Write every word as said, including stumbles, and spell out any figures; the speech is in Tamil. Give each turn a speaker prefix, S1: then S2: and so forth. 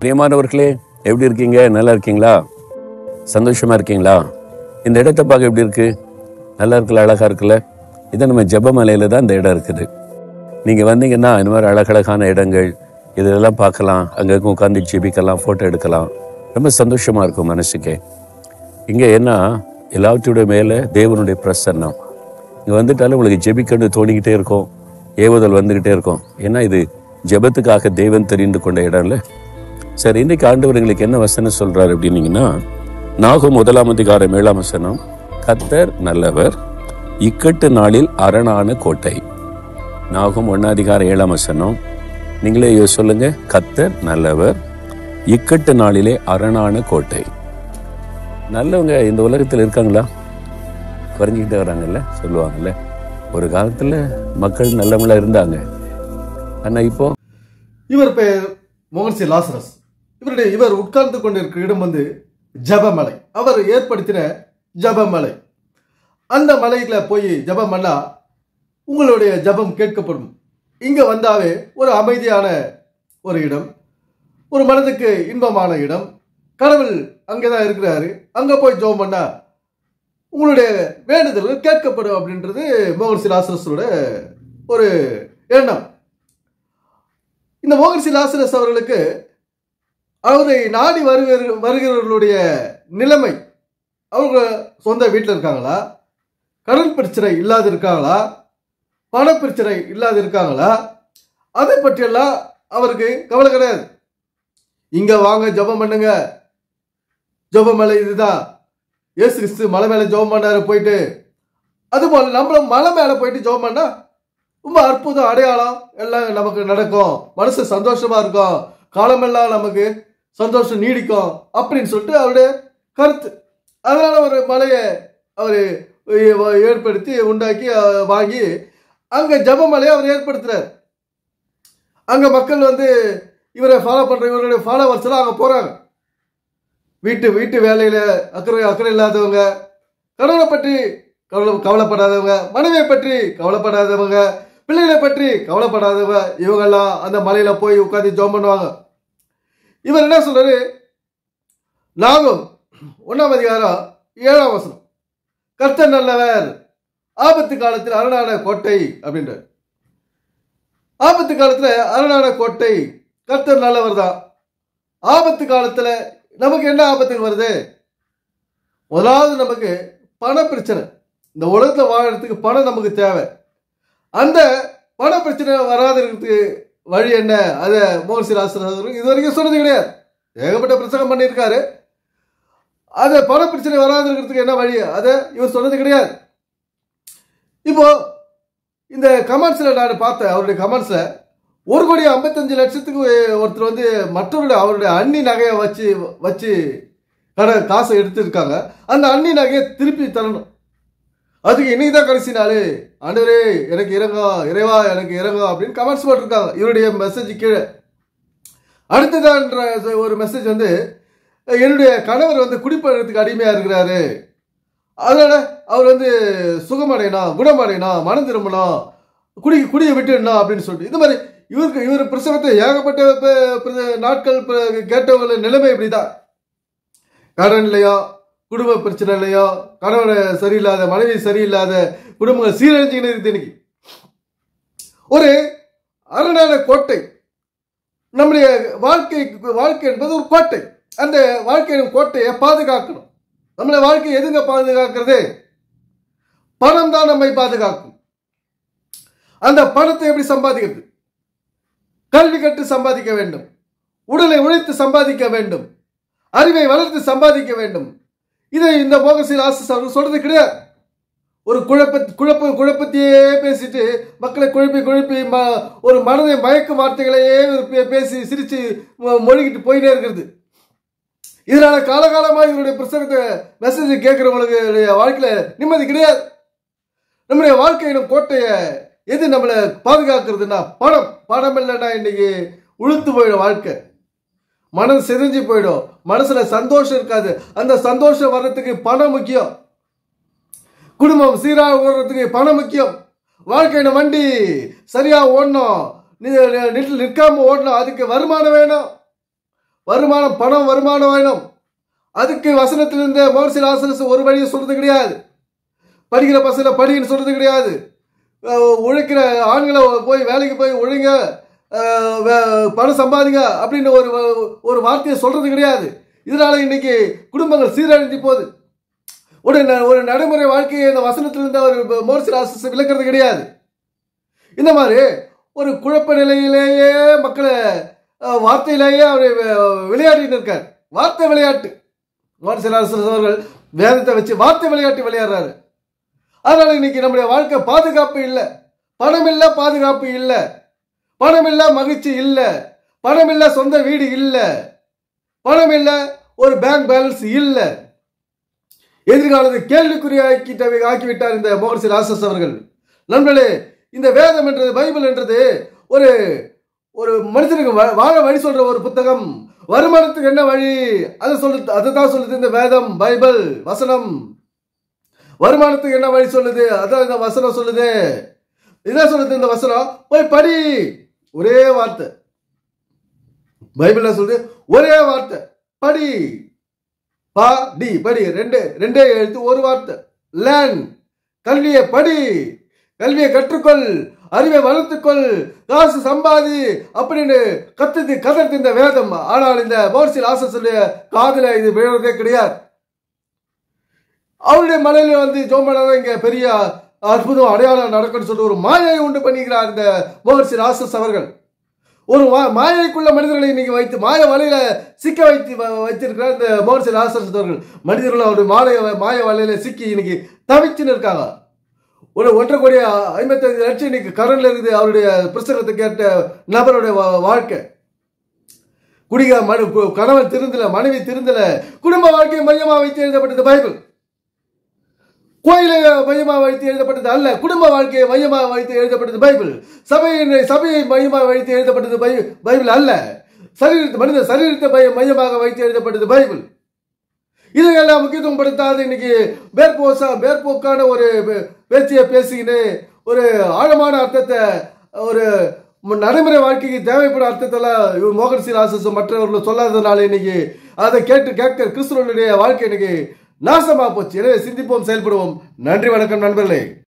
S1: பிரியமானவர்களே, எப்படி இருக்கீங்க? நல்லா இருக்கீங்களா? சந்தோஷமா இருக்கீங்களா? இந்த இடத்தை பார்க்க எப்படி இருக்கு? நல்லா இருக்குல்ல, அழகா இருக்குல்ல? இதை நம்ம ஜெபமலையில தான் இந்த இடம் இருக்குது. நீங்கள் வந்தீங்கன்னா இந்த மாதிரி அழகழகான இடங்கள் இதெல்லாம் பார்க்கலாம். அங்கே உட்காந்து ஜெபிக்கலாம், ஃபோட்டோ எடுக்கலாம். ரொம்ப சந்தோஷமாக இருக்கும் மனசுக்கே. இங்கே என்ன, எல்லாவற்றுடைய மேலே தேவனுடைய பிரசன்னம். இங்கே வந்துட்டாலும் உங்களுக்கு ஜெபிக்கணும் தோணிக்கிட்டே இருக்கும், ஏவுதல் வந்துக்கிட்டே இருக்கும். ஏன்னா இது ஜெபத்துக்காக தேவன் தெரிந்து கொண்ட இடம் இல்லை. சரி, இன்னைக்கு ஆண்டவர் எங்களுக்கு என்ன வசனம் சொல்றாரு அப்படின்னீங்கன்னா, நாகும் முதலாம் அதிகாரம் ஏழாம் வசனம், கர்த்தர் நல்லவர், இக்கட்டு நாளில் அரணான கோட்டை. நாகும் ஒன்னாதிகாரம் ஏழாம் வசனம், நீங்களே சொல்லுங்க. கர்த்தர் நல்லவர், இக்கட்டு நாளிலே அரணான கோட்டை. நல்லவங்க இந்த உலகத்தில் இருக்காங்களா? குறைஞ்சிக்கிட்டே வராங்கல்ல, சொல்லுவாங்கல்ல. ஒரு காலத்துல மக்கள் நல்லவங்களா இருந்தாங்க. ஆனா இப்போ
S2: இவர் பெயர் மோகன்சி லாசரஸ். இவருடைய இவர் உட்கார்ந்து கொண்டிருக்கிற இடம் வந்து ஜெபமலை. அவர் ஏற்படுத்தின ஜெபமலை. அந்த மலையில போய் ஜெபம் பண்ணா உங்களுடைய ஜெபம் கேட்கப்படும். இங்க வந்தாவே ஒரு அமைதியான ஒரு இடம், ஒரு மனதுக்கு இன்பமான இடம். கடவுள் அங்கேதான் இருக்கிறாரு. அங்க போய் ஜெபம் பண்ணா உங்களுடைய வேண்டுதல்கள் கேட்கப்படும் அப்படின்றது மோகன்சி லாசரஸோட ஒரு எண்ணம். இந்த மோகன்சி லாசரஸ் அவர்களுக்கு அவரை நாடி வருகிற வருகிறவர்களுடைய நிலைமை, அவங்க சொந்த வீட்டில் இருக்காங்களா, கடன் பிரச்சனை இல்லாத இருக்காங்களா, பண பிரச்சனை இல்லாத இருக்காங்களா, அதை பற்றியெல்லாம் அவருக்கு கவலை கிடையாது. இங்க வாங்க ஜெபம் பண்ணுங்க, ஜெபமலை இதுதான். இயேசு கிறிஸ்து மலை மேல ஜெபம் பண்ணாரு போயிட்டு. அதுபோல நம்மளும் மலை மேல போயிட்டு ஜெபம் பண்ணா ரொம்ப அற்புதம், அடையாளம் எல்லாம் நமக்கு நடக்கும். மனசு சந்தோஷமா இருக்கும், காலமெல்லாம் நமக்கு சந்தோஷம் நீடிக்கும் அப்படின்னு சொல்லிட்டு அவருடைய கருத்து. அதனால ஒரு மலையை அவரு ஏற்படுத்தி உண்டாக்கி வாங்கி அங்க ஜெபமலையை அவர் ஏற்படுத்துறாரு. அங்க மக்கள் வந்து இவரை ஃபாலோ பண்ற இவருடைய ஃபாலோவர்ஸ் எல்லாம் அங்க போறாங்க. வீட்டு வீட்டு வேலையில அக்கறை அக்கறை இல்லாதவங்க, கடவுளை பற்றி கவலை கவலைப்படாதவங்க, மனைவியை பற்றி கவலைப்படாதவங்க, பிள்ளைகளை பற்றி கவலைப்படாதவங்க, இவங்கெல்லாம் அந்த மலையில போய் உட்காந்து ஜெபம் பண்ணுவாங்க. இவர் என்ன சொல்றாரு? நாகும் ஒன்னாம் அதிகாரம் ஏழாம் வசனம், கர்த்தர் நல்லவர், ஆபத்து காலத்தில் அரணான கோட்டை அப்படின்ற. ஆபத்து காலத்துல அரணான கோட்டை, கர்த்தர் நல்லவர் தான். ஆபத்து காலத்துல நமக்கு என்ன ஆபத்துக்கு வருது? முதலாவது நமக்கு பண பிரச்சனை. இந்த உலகத்துல வாழறதுக்கு பணம் நமக்கு தேவை. அந்த பண பிரச்சனை வராது இருக்கிறதுக்கு வழி என்ன? அதை மோகன்சி லாசரஸ் இது வரைக்கும் சொன்னது கிடையாது. ஏகப்பட்ட பிரசங்கம் பண்ணியிருக்காரு. அதை பண பிரச்சனை வராது இருக்கிறதுக்கு என்ன வழி? அதை இவர் சொன்னது கிடையாது. இப்போ இந்த கமெண்ட்ஸ்ல நான் பார்த்தேன், அவருடைய கமெண்ட்ஸ்ல ஒரு கோடி ஐம்பத்தஞ்சு லட்சத்துக்கு ஒருத்தர் வந்து மற்றவருடைய அவருடைய அண்ணி நகையை வச்சு வச்சு கடை காசை எடுத்துருக்காங்க. அந்த அண்ணி நகையை திருப்பி தரணும். அதுக்கு இன்னைக்கு தான் கடைசி நாள். ஆண்டவரே எனக்கு இறங்கும், இறைவா எனக்கு இறங்கும் அப்படின்னு கமெண்ட்ஸ் போட்டிருக்காங்க இவருடைய மெசேஜ் கீழே. அடுத்ததான்ற ஒரு மெசேஜ் வந்து, என்னுடைய கணவர் வந்து குடிப்பழக்கத்துக்கு அடிமையா இருக்கிறாரு, அதனால அவர் வந்து சுகமடையணும், குணமடையணும், மனம் திரும்பணும், குடி குடியை விட்டுடணும் அப்படின்னு சொல்லிட்டு இந்த மாதிரி இவருக்கு இவர் பிரசவத்தை ஏகப்பட்ட நாட்கள் கேட்டவங்கள நிலைமை இப்படிதான். கடன் இல்லையோ, குடும்ப பிரச்சனை இல்லையோ, கணவன் சரியில்லாத, மனைவி சரியில்லாத குடும்பங்கள் சீரழிஞ்சுக்கிட்டு இருக்கு. இன்னைக்கு ஒரு அரணான கோட்டை. நம்முடைய வாழ்க்கை வாழ்க்கை என்பது ஒரு கோட்டை. அந்த வாழ்க்கையின் கோட்டையை பாதுகாக்கணும். நம்மளை வாழ்க்கை எதுங்க பாதுகாக்கிறது? பணம் தான் நம்மை பாதுகாக்கும். அந்த பணத்தை எப்படி சம்பாதிக்கிறது? கல்வி கற்று சம்பாதிக்க வேண்டும், உடலை உழைத்து சம்பாதிக்க வேண்டும், அறிவை வளர்த்து சம்பாதிக்க வேண்டும். இதை இந்த மோகன்சி லாசரஸ் அவர்கள் சொல்றது கிடையாது. ஒரு குழப்ப குழப்ப குழப்பத்தையே பேசிட்டு மக்களை குழப்பி குழப்பி ஒரு மனதை மயக்கும் வார்த்தைகளையே பேசி சிரிச்சு மொழிகிட்டு போயிட்டே இருக்கிறது. இதனால காலகாலமாக இவருடைய புத்தகத்தை மெசேஜ் கேட்கிறவங்களுக்கு வாழ்க்கையில நிம்மதி கிடையாது. நம்முடைய வாழ்க்கையிலும் கோட்டையை எது நம்மளை பாதுகாக்கிறதுனா பணம். பணம் இல்லைன்னா இன்னைக்கு உளுத்து போயிடும் வாழ்க்கை, மனது சிதைஞ்சு போயிடும், மனசுல சந்தோஷம் இருக்காது. அந்த சந்தோஷம் வர்றதுக்கு பணம் முக்கியம். குடும்பம் சீராக ஓடுறதுக்கு பணம் முக்கியம். வாழ்க்கையில வண்டி சரியா ஓடணும், நிற்காம ஓடணும், அதுக்கு வருமானம் வேணும். வருமானம், பணம், வருமானம் வேணும். அதுக்கு வசனத்திலிருந்து மோகன்சி லாசரஸ் ஒரு வழியை சொல்றது கிடையாது. படிக்கிற பசங்க படின்னு சொல்றது கிடையாது. உழைக்கிற ஆண்களை போய் வேலைக்கு போய் ஒழுங்க, பணம் சம்பாதிங்க அப்படின்னு ஒரு ஒரு வார்த்தையை சொல்றது கிடையாது. இதனால இன்னைக்கு குடும்பங்கள் சீரழிஞ்சு போகுது. ஒரு ஒரு நடைமுறை வாழ்க்கையை இந்த வசனத்திலிருந்து அவர் மோகன்சி லாசரஸ் விளக்குறது கிடையாது. இந்த மாதிரி ஒரு குழப்ப நிலையிலேயே மக்களை வார்த்தையிலேயே அவர் விளையாடிட்டு இருக்கார். வார்த்தை விளையாட்டு. மோகன்சி லாசரஸ் அவர்கள் வேதத்தை வச்சு வார்த்தை விளையாட்டு விளையாடுறாரு. அதனால இன்னைக்கு நம்முடைய வாழ்க்கை பாதுகாப்பு இல்லை. பணம் இல்ல, பாதுகாப்பு இல்லை. பணம் இல்ல, மகிழ்ச்சி இல்லை. பணம் இல்ல, சொந்த வீடு இல்லை. பணம் இல்ல, ஒரு பேங்க் பேலன்ஸ் இல்லை. எதிர்காலத்தை கேள்விக்குறியாக்கிட்ட ஆக்கிவிட்டார் இந்த மோகன்சி லாசரஸ் அவர்கள். நண்பர்களே, இந்த வேதம் என்றது, பைபிள் என்றது ஒரு ஒரு மனுஷனுக்கு வாழ வழி சொல்ற ஒரு புத்தகம். வருமானத்துக்கு என்ன வழி அதை சொல்லுது, அதை தான் சொல்லுது இந்த வேதம், பைபிள் வசனம். வருமானத்துக்கு என்ன வழி சொல்லுது, அதான் இந்த வசனம் சொல்லுது. இதான் சொல்லுது இந்த வசனம். போய் படி, ஒரே வார்த்தை. பைபிள்ல சொல்லுது ஒரே வார்த்தை, படி. பா டி படி, ரெண்டு ரெண்டே எழுத்து, ஒரு வார்த்தை. லேர்ன், கல்வியை படி, கல்வியை கற்றுக்கொள், அறிவை வளர்த்துக்கொள், காசு சம்பாதி அப்படின்னு கத்துது கதறது இந்த வேதம். ஆனால் இந்த மோகன்சி லாசரஸ் காதுல இது விழுறதே கிடையாது. அவருடைய மலையில வந்து ஜோமனாதான் இங்க பெரிய அற்புதம் அடையாளம் நடக்கும்னு சொல்லிட்டு ஒரு மாயை உண்டு பண்ணிக்கிறார் இந்த மோகன்சி லாசரஸ் அவர்கள். ஒரு மாயைக்குள்ள மனிதர்களை இன்னைக்கு வைத்து மாய வலையில சிக்க வைத்து வைத்திருக்கிறார் இந்த மோகன்சி லாசரஸ் அவர்கள். மனிதர்கள் அவருடைய மாய மாய வலையில சிக்கி இன்னைக்கு தவிச்சுன்னு இருக்காங்க. ஒரு ஒன்றரை கோடி ஐம்பத்தி ஐந்து லட்சம் இன்னைக்கு கடன்ல இருக்குது அவருடைய பிரசங்கத்தை கேட்ட நபருடைய வாழ்க்கை. குடிக கணவன் திருந்தல, மனைவி திருந்தல, குடும்ப வாழ்க்கையை மையமா வைத்து எழுதப்பட்டது பைபிள். கோயிலை மையமாக வைத்து எழுதப்பட்டது அல்ல, குடும்ப வாழ்க்கையை மையமாக வைத்து எழுதப்பட்டது பைபிள். சபையை சபையை மையமாக வைத்து எழுதப்பட்டது பைபிள் அல்ல. சரீரத்தை மனித சரீரத்தை மையமாக வைத்து எழுதப்பட்டது பைபிள். இதையெல்லாம் முக்கியத்துவம் படுத்தாது இன்னைக்கு மேற்போசா மேற்போக்கான ஒரு பேச்சியை பேசிக்கிட்டு ஒரு ஆழமான அர்த்தத்தை, ஒரு நடைமுறை வாழ்க்கைக்கு தேவைப்படும் அர்த்தத்தெல்லாம் மோகன்சி லாசரஸ் மற்றவர்கள் சொல்லாததுனால இன்னைக்கு அதை கேட்டு கேட்க கிறிஸ்துவனுடைய வாழ்க்கை இன்னைக்கு நாசமா போச்சு. எனவே சிந்திப்போம், செயல்படுவோம். நன்றி, வணக்கம் நண்பர்களே.